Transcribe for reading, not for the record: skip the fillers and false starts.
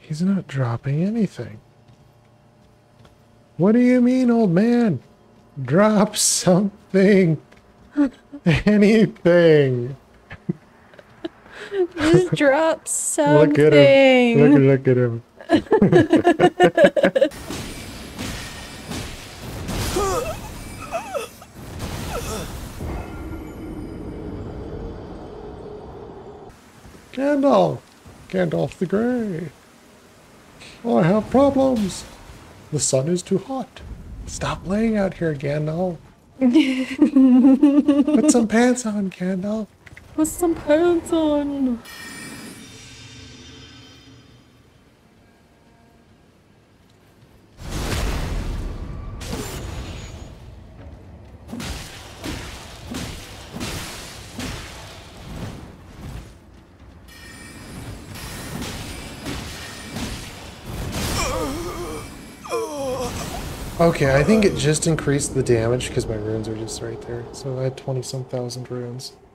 He's not dropping anything. What do you mean, old man? Drop something. Anything. Just drop something. Look at him. Look at him. Gandalf the Grey. I have problems. The sun is too hot. Stop laying out here, Gandalf. Put some pants on, Gandalf. Put some pants on. Okay, I think it just increased the damage because my runes are just right there. So I had 20-some thousand runes.